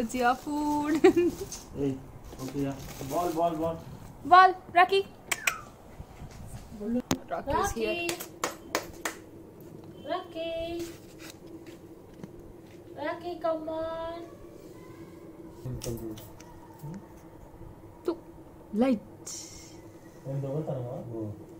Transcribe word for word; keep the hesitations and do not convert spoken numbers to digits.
was your food. Hey, okay, yeah. Ball, ball, ball. Ball, Rocky. Rocky, Rocky is here. Rocky. Rocky, come on. Two. Light. Yang dua tangan.